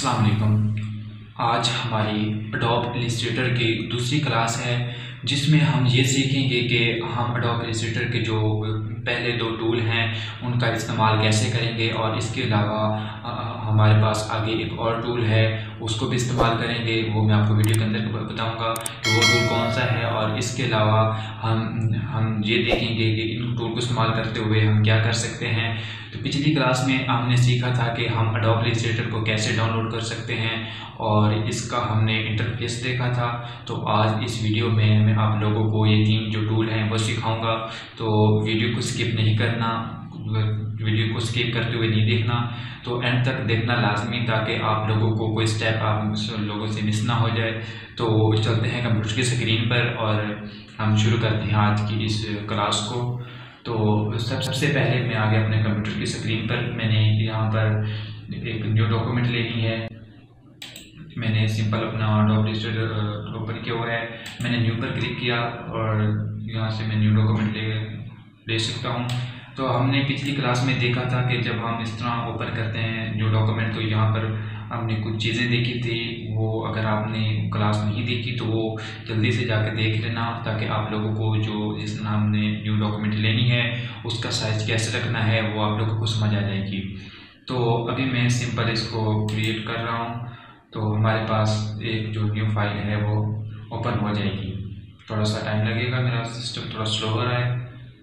अस्सलाम वालेकुम। आज हमारी एडोब इलस्ट्रेटर की दूसरी क्लास है जिसमें हम ये सीखेंगे कि हम एडोब इलस्ट्रेटर के जो पहले दो टूल हैं उनका इस्तेमाल कैसे करेंगे और इसके अलावा हमारे पास आगे एक और टूल है उसको भी इस्तेमाल करेंगे। वो मैं आपको वीडियो के अंदर बताऊंगा कि वो टूल कौन सा है। और इसके अलावा हम ये देखेंगे कि इन टूल को इस्तेमाल करते हुए हम क्या कर सकते हैं। तो पिछली क्लास में हमने सीखा था कि हम एडोब इलस्ट्रेटर को कैसे डाउनलोड कर सकते हैं और इसका हमने इंटरफेस देखा था। तो आज इस वीडियो में मैं आप लोगों को ये तीन जो टूल हैं वो सिखाऊंगा। तो वीडियो को स्किप नहीं करना, वीडियो को स्किप करते हुए नहीं देखना, तो एंड तक देखना लाजमी ताकि आप लोगों को कोई स्टेप आप लोगों से मिस ना हो जाए। तो चलते हैं कंप्यूटर की स्क्रीन पर और हम शुरू करते हैं आज की इस क्लास को। तो सबसे पहले मैं आगे अपने कंप्यूटर की स्क्रीन पर मैंने यहाँ पर एक न्यू डॉक्यूमेंट लेनी है। मैंने सिंपल अपना एडोब इलस्ट्रेटर ओपन किया हुआ है। मैंने न्यू पर क्लिक किया और यहाँ से मैं न्यू डॉक्यूमेंट ले सकता हूँ। तो हमने पिछली क्लास में देखा था कि जब हम इस तरह ओपन करते हैं न्यू डॉक्यूमेंट तो यहाँ पर हमने कुछ चीज़ें देखी थी। वो अगर आपने क्लास नहीं देखी तो वो जल्दी से जाकर देख लेना ताकि आप लोगों को जो जिस हमने न्यू डॉक्यूमेंट लेनी है उसका साइज़ कैसे रखना है वो आप लोगों को समझ आ जाएगी। तो अभी मैं सिंपल इसको क्रिएट कर रहा हूँ। तो हमारे पास एक जो न्यू फाइल है वो ओपन हो जाएगी। थोड़ा सा टाइम लगेगा, मेरा सिस्टम थोड़ा स्लो हो रहा है।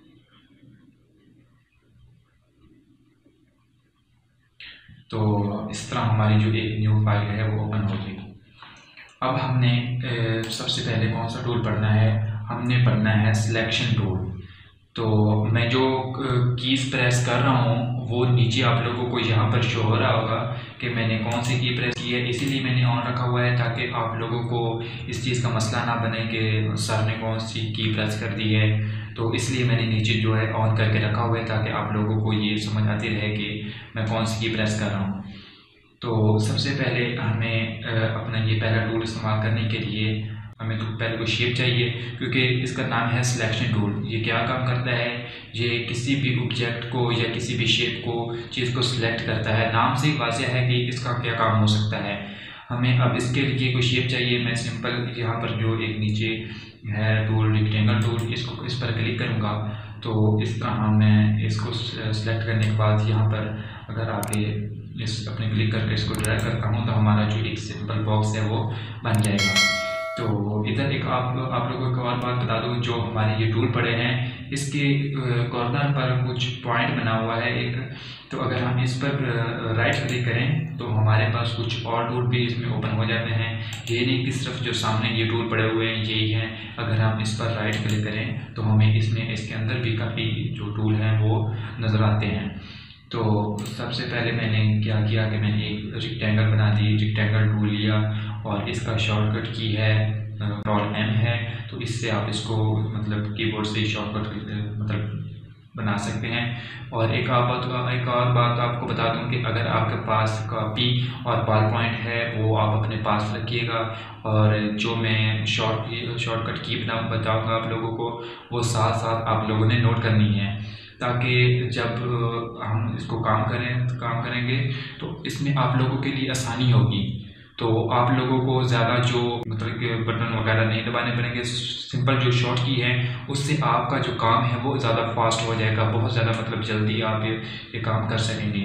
तो इस तरह हमारी जो एक न्यू फाइल है वो ओपन हो जाएगी। अब हमने सबसे पहले कौन सा टूल पढ़ना है, हमने पढ़ना है सिलेक्शन टूल। तो मैं जो कीज़ प्रेस कर रहा हूँ वो नीचे आप लोगों को यहाँ पर शो हो रहा होगा कि मैंने कौन सी की प्रेस की है, इसीलिए मैंने ऑन रखा हुआ है ताकि आप लोगों को इस चीज़ का मसला ना बने कि सर ने कौन सी की प्रेस कर दी है। तो इसलिए मैंने नीचे जो है ऑन करके रखा हुआ है ताकि आप लोगों को ये समझ आती रहे कि मैं कौन सी की प्रेस कर रहा हूँ। तो सबसे पहले हमें अपना ये पहला टूल इस्तेमाल करने के लिए हमें तो पहले कोई शेप चाहिए, क्योंकि इसका नाम है सिलेक्शन टूल। ये क्या काम करता है, ये किसी भी ऑब्जेक्ट को या किसी भी शेप को चीज़ को सिलेक्ट करता है। नाम से ही वाज़ेह है कि इसका क्या काम हो सकता है। हमें अब इसके लिए कोई शेप चाहिए। मैं सिंपल यहाँ पर जो एक नीचे है टूल रेक्टेंगल टूल, इसको इस पर क्लिक करूँगा तो इस तरह मैं इसको सिलेक्ट करने के बाद यहाँ पर अगर आगे इस अपने क्लिक करके इसको ड्रैग करता हूँ तो हमारा जो एक सिंपल बॉक्स है वो बन जाएगा। तो इधर एक आप लोगों को और बात बता दूँ, जो हमारे ये टूल पड़े हैं इसके कॉर्नर पर कुछ पॉइंट बना हुआ है एक। तो अगर हम इस पर राइट क्लिक करें तो हमारे पास कुछ और टूल भी इसमें ओपन हो जाते हैं। ये नहीं कि सिर्फ जो सामने ये टूल पड़े हुए हैं यही हैं। अगर हम इस पर राइट क्लिक करें तो हमें इसके अंदर भी काफ़ी जो टूल हैं वो नज़र आते हैं। तो सबसे पहले मैंने क्या किया कि मैंने एक रेक्टेंगल बना दी, रेक्टेंगल टूल लिया और इसका शॉर्टकट की है कंट्रोल M है। तो इससे आप इसको मतलब कीबोर्ड से शॉर्टकट मतलब बना सकते हैं। और एक और बात आपको बता दूं कि अगर आपके पास कॉपी और पावर पॉइंट है वो आप अपने पास रखिएगा, और जो मैं शॉर्टकट की बताऊँगा आप लोगों को वो साथ साथ आप लोगों ने नोट करनी है, ताकि जब हम इसको काम करेंगे तो इसमें आप लोगों के लिए आसानी होगी। तो आप लोगों को ज़्यादा जो मतलब बटन वगैरह नहीं दबाने पड़ेंगे। सिंपल जो शॉर्ट की है उससे आपका जो काम है वो ज़्यादा फास्ट हो जाएगा, बहुत ज़्यादा मतलब जल्दी आप ये काम कर सकेंगे।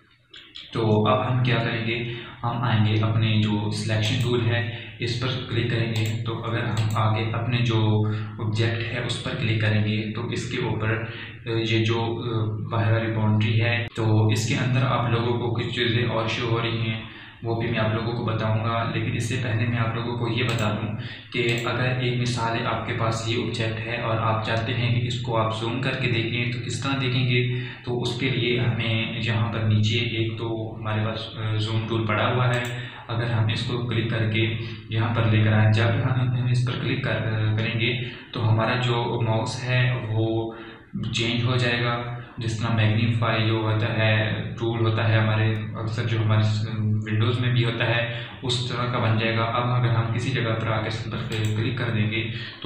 तो अब हम क्या करेंगे, हम आएंगे अपने जो सिलेक्शन टूल है इस पर क्लिक करेंगे। तो अगर हम आगे अपने जो ऑब्जेक्ट है उस पर क्लिक करेंगे तो इसके ऊपर ये जो बाहर वाली बाउंड्री है तो इसके अंदर आप लोगों को कुछ चीज़ें और शो हो रही हैं, वो भी मैं आप लोगों को बताऊंगा। लेकिन इससे पहले मैं आप लोगों को ये बता दूं कि अगर एक मिसाल है आपके पास ये ऑब्जेक्ट है और आप चाहते हैं कि इसको आप जूम करके देखें तो किस तरह देखेंगे। तो उसके लिए हमें यहाँ पर नीचे एक तो हमारे पास जूम टूल पड़ा हुआ है। अगर हम इसको क्लिक करके यहाँ पर लेकर आए, जब हम इस पर क्लिक करेंगे तो हमारा जो माउस है वो चेंज हो जाएगा। जिस तरह मैग्नीफाई जो होता है टूल होता है हमारे अक्सर जो हमारे विंडोज़ में भी होता है उस तरह का बन जाएगा। अब अगर हम किसी जगह पर आकर इस पर क्लिक कर देंगे तो उस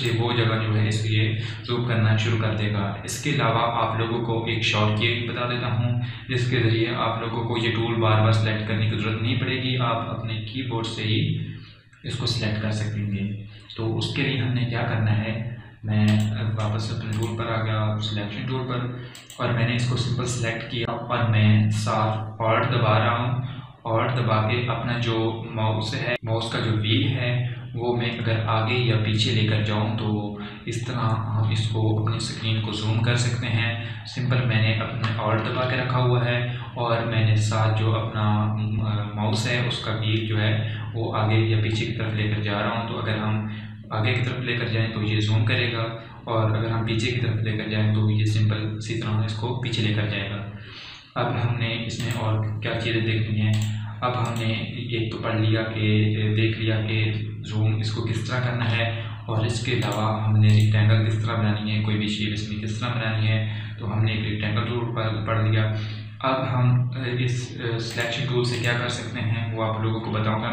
ऑब्वियसली वो जगह जो है इसलिए जूम करना शुरू कर देगा। इसके अलावा आप लोगों को एक शॉर्टकट बता देता हूँ जिसके ज़रिए आप लोगों को ये टूल बार बार सेलेक्ट करने की ज़रूरत नहीं पड़ेगी, आप अपने कीबोर्ड से ही इसको सिलेक्ट कर सकेंगे। तो उसके लिए हमने क्या करना है, मैं वापस अपने टूल पर आ गया, सिलेक्शन टूल पर, और मैंने इसको सिंपल सेलेक्ट किया और मैं साफ ऑल्ट दबा रहा हूँ। ऑल्ट दबा के अपना जो माउस है, माउस का जो व्हील है वो मैं अगर आगे या पीछे लेकर जाऊं तो इस तरह हम इसको अपनी स्क्रीन को जूम कर सकते हैं। सिंपल मैंने अपने ऑल्ट दबा के रखा हुआ है और मैंने साथ जो अपना माउस है उसका व्हील जो है वो आगे या पीछे की तरफ लेकर जा रहा हूं। तो अगर हम आगे की तरफ लेकर जाएं तो ये जूम करेगा और अगर हम पीछे की तरफ लेकर जाएं तो ये सिंपल इसी तरह इसको पीछे लेकर जाएगा। अब हमने इसमें और क्या चीज़ें देखनी है, अब हमने एक तो पढ़ लिया कि देख लिया कि जूम इसको किस तरह करना है, और इसके अलावा हमने रेक्टेंगल किस तरह बनानी है, कोई भी शेप इसमें किस तरह बनानी है, तो हमने एक रेक्टेंगल टूल पर पढ़ लिया। अब हम इस सिलेक्शन टूल से क्या कर सकते हैं वो आप लोगों को बताऊंगा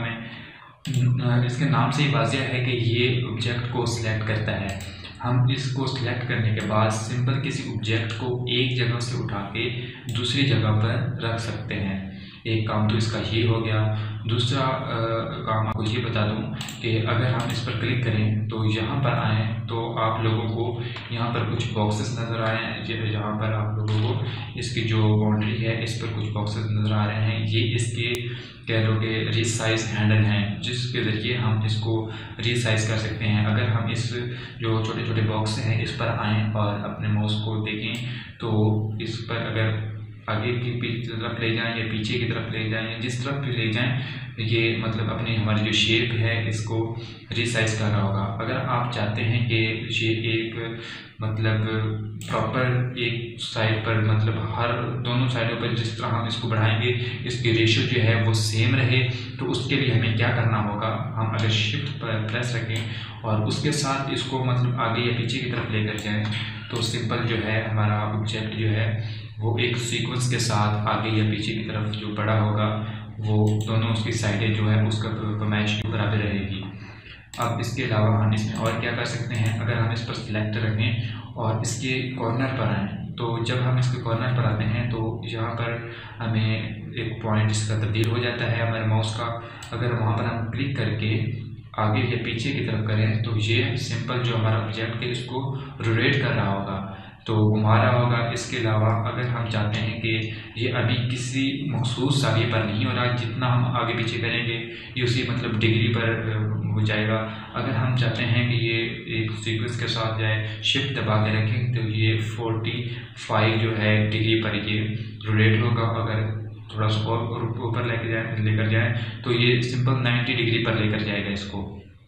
मैं। इसके नाम से ही वाज़िह है कि ये ऑब्जेक्ट को सिलेक्ट करता है। हम इसको सिलेक्ट करने के बाद सिंपल किसी ऑब्जेक्ट को एक जगह से उठा के दूसरी जगह पर रख सकते हैं। एक काम तो इसका ये हो गया। दूसरा काम आपको ये बता दूं कि अगर हम इस पर क्लिक करें तो यहाँ पर आएँ तो आप लोगों को यहाँ पर कुछ बॉक्सेस नज़र आ रहे हैं। यहाँ पर आप लोगों को इसकी जो बाउंड्री है इस पर कुछ बॉक्सेस नज़र आ रहे हैं। ये इसके कह लो कि रीसाइज हैंडल हैं जिसके ज़रिए हम इसको रीसाइज कर सकते हैं। अगर हम इस जो छोटे छोटे बॉक्स हैं इस पर आएँ और अपने माउस को देखें तो इस पर अगर आगे की तरफ ले जाएं या पीछे की तरफ ले जाएं या जिस तरफ भी ले जाएं, ये मतलब अपनी हमारी जो शेप है इसको रिसाइज कर रहा होगा। अगर आप चाहते हैं कि ये एक मतलब प्रॉपर एक साइड पर मतलब हर दोनों साइडों पर जिस तरह हम इसको बढ़ाएंगे इसकी रेशियो जो है वो सेम रहे, तो उसके लिए हमें क्या करना होगा, हम अगर शिफ्ट पर प्रेस रखें और उसके साथ इसको मतलब आगे या पीछे की तरफ लेकर जाएं तो सिंपल जो है हमारा ऑब्जेक्ट जो है वो एक सीक्वेंस के साथ आगे या पीछे की तरफ जो बड़ा होगा वो दोनों उसकी साइडें जो है उसका पैमाइश बराबर रहेगी। अब इसके अलावा हम इसमें और क्या कर सकते हैं, अगर हम इस पर सिलेक्ट रखें और इसके कॉर्नर पर आएँ तो जब हम इसके कॉर्नर पर आते हैं तो यहाँ पर हमें एक पॉइंट इसका तब्दील हो जाता है हमारे माउस का। अगर वहाँ पर हम क्लिक करके आगे या पीछे की तरफ करें तो ये सिंपल जो हमारा ऑब्जेक्ट है इसको रोटेट कर रहा होगा, तो घुमा रहा होगा। इसके अलावा अगर हम चाहते हैं कि ये अभी किसी मखसूस जागे पर नहीं हो रहा, जितना हम आगे पीछे करेंगे ये उसी मतलब डिग्री पर हो जाएगा। अगर हम चाहते हैं कि ये एक सीक्वेंस के साथ जाए, शिफ्ट दबा के रखें तो ये 45 जो है डिग्री पर ये रोटेट होगा। अगर थोड़ा सा और ऊपर लेकर जाए तो ये सिंपल 90 डिग्री पर लेकर जाएगा इसको।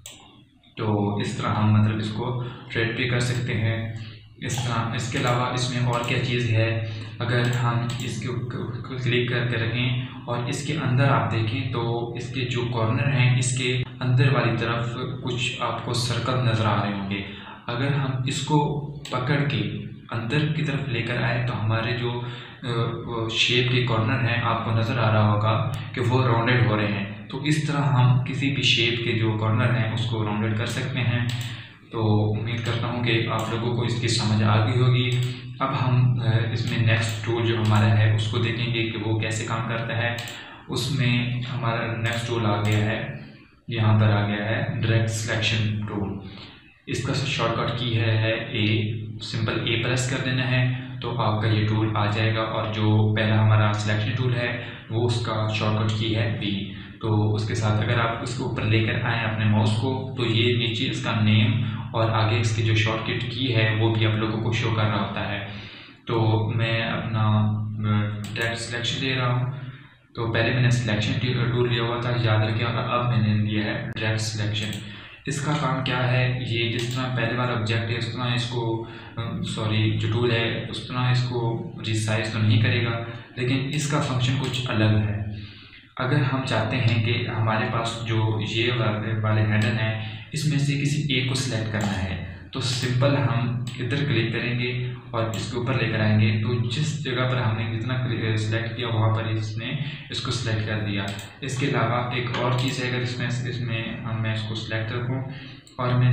तो इस तरह हम मतलब इसको रोटेट भी कर सकते हैं इस तरह। इसके अलावा इसमें और क्या चीज़ है, अगर हम इसके क्लिक करके रखें और इसके अंदर आप देखें तो इसके जो कॉर्नर हैं इसके अंदर वाली तरफ कुछ आपको सर्कल नज़र आ रहे होंगे। अगर हम इसको पकड़ के अंदर की तरफ लेकर आए तो हमारे जो शेप के कॉर्नर हैं आपको नज़र आ रहा होगा कि वो राउंडेड हो रहे हैं। तो इस तरह हम किसी भी शेप के जो कॉर्नर हैं उसको राउंडेड कर सकते हैं। तो उम्मीद करता हूँ कि आप लोगों को इसकी समझ आ गई होगी। अब हम इसमें नेक्स्ट टूल जो हमारा है उसको देखेंगे कि वो कैसे काम करता है। उसमें हमारा नेक्स्ट टूल आ गया है, यहाँ पर आ गया है डायरेक्ट सिलेक्शन टूल। इसका शॉर्टकट की है ए, सिंपल ए प्रेस कर देना है तो आपका ये टूल आ जाएगा, और जो पहला हमारा सिलेक्शन टूल है वो उसका शॉर्टकट की है बी। तो उसके साथ अगर आप उसके ऊपर लेकर आएँ अपने माउस को तो ये नीचे इसका नेम और आगे इसकी जो शॉर्टकट की है वो भी आप लोगों को शो कर रहा होता है। तो मैं अपना डायरेक्ट सिलेक्शन ले रहा हूँ। तो पहले मैंने सिलेक्शन टूल लिया हुआ था, याद रखिए, और अब मैंने लिया है डायरेक्ट सिलेक्शन। इसका काम क्या है, ये जिस तरह पहले वाला ऑब्जेक्ट है उस तरह इसको जो टूल है उस तरह इसको रिसाइज तो नहीं करेगा, लेकिन इसका फंक्शन कुछ अलग है। अगर हम चाहते हैं कि हमारे पास जो ये वाले हैंडल हैं इसमें से किसी एक को सिलेक्ट करना है तो सिंपल हम इधर क्लिक करेंगे और इसके ऊपर लेकर आएंगे तो जिस जगह पर हमने जितना सिलेक्ट किया वहाँ पर इसने इसको सिलेक्ट कर दिया। इसके अलावा एक और चीज़ है, अगर इसमें मैं इसको सिलेक्ट रखूँ और मैं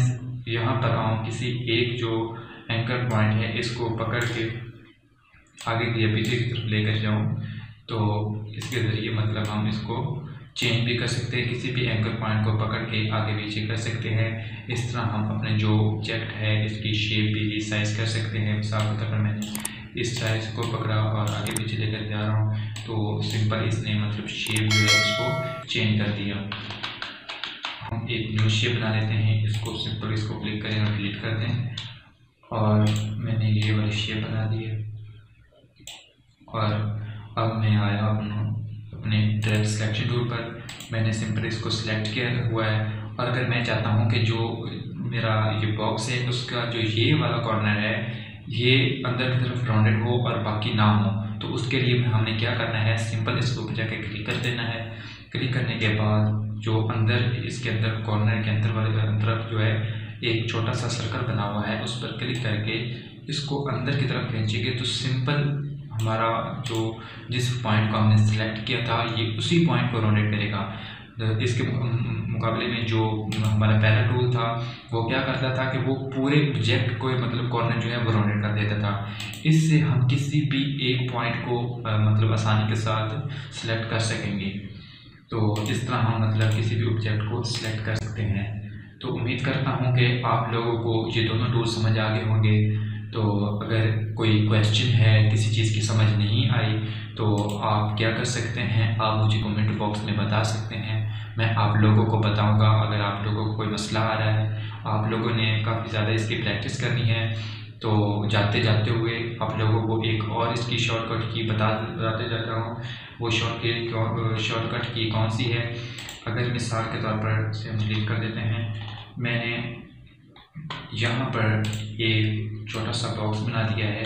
यहाँ पर हम किसी एक जो एंकर पॉइंट है इसको पकड़ के आगे की या पीछे की तरफ लेकर जाऊँ तो इसके ज़रिए मतलब हम इसको चेंज भी कर सकते हैं, किसी भी एंकर पॉइंट को पकड़ के आगे पीछे कर सकते हैं। इस तरह हम अपने जो ऑब्जेक्ट है इसकी शेप भी रिसाइज कर सकते हैं। मिसाल के तौर पर मैंने इस साइज को पकड़ा और आगे पीछे लेकर जा रहा हूँ तो सिंपल इसने मतलब शेप जो है इसको चेंज कर दिया। हम एक न्यू शेप बना लेते हैं, इसको सिंपल इसको क्लिक करें और डिलीट कर दें और मैंने ये वाली शेप बना दी है। और अब मैं आया अपने डायरेक्ट सिलेक्शन टूल पर, मैंने सिंपल इसको सिलेक्ट किया हुआ है। और अगर मैं चाहता हूँ कि जो मेरा ये बॉक्स है उसका जो ये वाला कॉर्नर है ये अंदर की तरफ राउंडेड हो और बाकी ना हो, तो उसके लिए हमने क्या करना है, सिंपल इसके ऊपर जाके क्लिक कर देना है। क्लिक करने के बाद जो अंदर इसके अंदर कॉर्नर के अंदर वाले तरफ जो है एक छोटा सा सर्कल बना हुआ है उस पर क्लिक करके इसको अंदर की तरफ खींचेंगे तो सिंपल हमारा जो जिस पॉइंट को हमने सेलेक्ट किया था ये उसी पॉइंट को रोटेट करेगा। इसके मुकाबले में जो हमारा पहला टूल था वो क्या करता था कि वो पूरे ऑब्जेक्ट को मतलब कॉर्नर जो है वो रोटेट कर देता था। इससे हम किसी भी एक पॉइंट को मतलब आसानी के साथ सिलेक्ट कर सकेंगे। तो इस तरह हम मतलब किसी भी ऑब्जेक्ट को सिलेक्ट कर सकते हैं। तो उम्मीद करता हूँ कि आप लोगों को ये दोनों टूल समझ आ गए होंगे। तो अगर कोई क्वेश्चन है, किसी चीज़ की समझ नहीं आई तो आप क्या कर सकते हैं, आप मुझे कमेंट बॉक्स में बता सकते हैं, मैं आप लोगों को बताऊंगा। अगर आप लोगों को कोई मसला आ रहा है, आप लोगों ने काफ़ी ज़्यादा इसकी प्रैक्टिस करनी है, तो जाते जाते हुए आप लोगों को एक और इसकी शॉर्टकट की बताते जाता हूँ। वो शॉर्टकट की कौन सी है, अगर मिसाल के तौर पर से हम क्लिक कर देते हैं, मैंने यहाँ पर एक छोटा सा बॉक्स बना दिया है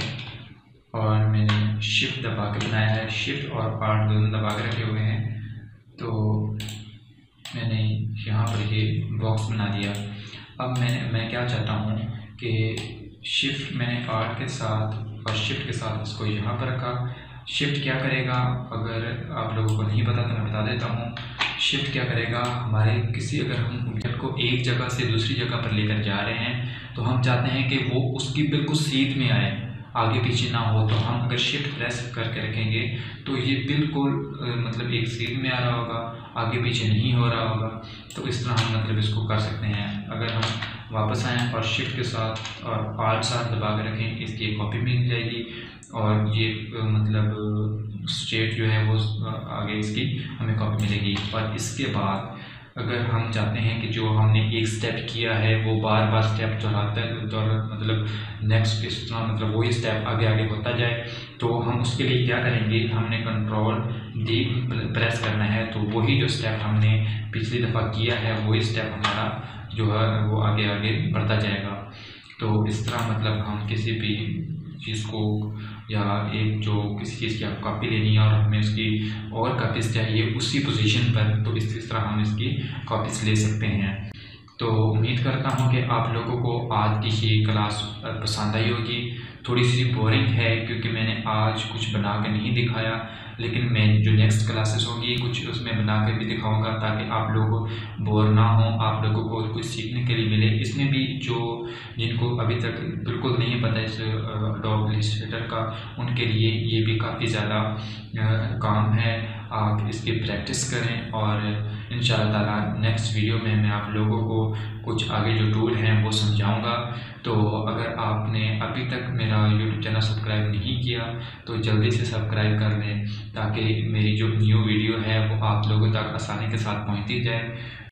और मैंने शिफ्ट दबा के बनाया है, शिफ्ट और आर्ट दोनों दबा के रखे हुए हैं। तो मैंने यहाँ पर ये बॉक्स बना दिया। अब मैं क्या चाहता हूँ कि शिफ्ट मैंने आर्ट के साथ और शिफ्ट के साथ इसको यहाँ पर रखा। शिफ्ट क्या करेगा, अगर आप लोगों को नहीं पता तो मैं बता देता हूँ। शिफ्ट क्या करेगा, हमारे किसी अगर हम ऑब्जेक्ट को एक जगह से दूसरी जगह पर लेकर जा रहे हैं तो हम चाहते हैं कि वो उसकी बिल्कुल सीध में आए, आगे पीछे ना हो। तो हम अगर शिफ्ट प्रेस करके रखेंगे तो ये बिल्कुल मतलब एक सीध में आ रहा होगा, आगे पीछे नहीं हो रहा होगा। तो इस तरह हम मतलब इसको कर सकते हैं। अगर हम वापस आएँ और शिफ्ट के साथ और आर्ट साथ दबा के रखें, इसकी एक कॉपी मिल जाएगी और ये मतलब स्टेट जो है वो आगे इसकी हमें कॉपी मिलेगी। और इसके बाद अगर हम चाहते हैं कि जो हमने एक स्टेप किया है वो बार बार स्टेप दोहराता मतलब नेक्स्ट इस तरह मतलब वही स्टेप आगे आगे होता जाए, तो हम उसके लिए क्या करेंगे, हमने कंट्रोल डी प्रेस करना है। तो वही जो स्टेप हमने पिछली दफ़ा किया है वही स्टेप हमारा जो है वो आगे आगे बढ़ता जाएगा। तो इस तरह मतलब हम किसी भी चीज़ को या एक जो किसी चीज़ की आप कॉपी लेनी है और हमें उसकी और कॉपीज़ चाहिए उसी पोजीशन पर, तो इस तरह हम इसकी कॉपीज़ ले सकते हैं। तो उम्मीद करता हूँ कि आप लोगों को आज की ये क्लास पसंद आई होगी। थोड़ी सी बोरिंग है क्योंकि मैंने आज कुछ बना के नहीं दिखाया, लेकिन मैं जो नेक्स्ट क्लासेस होंगी कुछ उसमें बना कर भी दिखाऊंगा ताकि आप लोग बोर ना हो, आप लोगों को कुछ सीखने के लिए मिले। इसमें भी जो जिनको अभी तक बिल्कुल नहीं पता इस एडोब इलस्ट्रेटर का, उनके लिए ये भी काफ़ी ज़्यादा काम है। आप इसकी प्रैक्टिस करें और इंशाअल्लाह ताला नेक्स्ट वीडियो में मैं आप लोगों को कुछ आगे जो टूल हैं वो समझाऊंगा। तो अगर आपने अभी तक मेरा यूट्यूब चैनल सब्सक्राइब नहीं किया तो जल्दी से सब्सक्राइब कर लें ताकि मेरी जो न्यू वीडियो है वो आप लोगों तक आसानी के साथ पहुंचती जाए।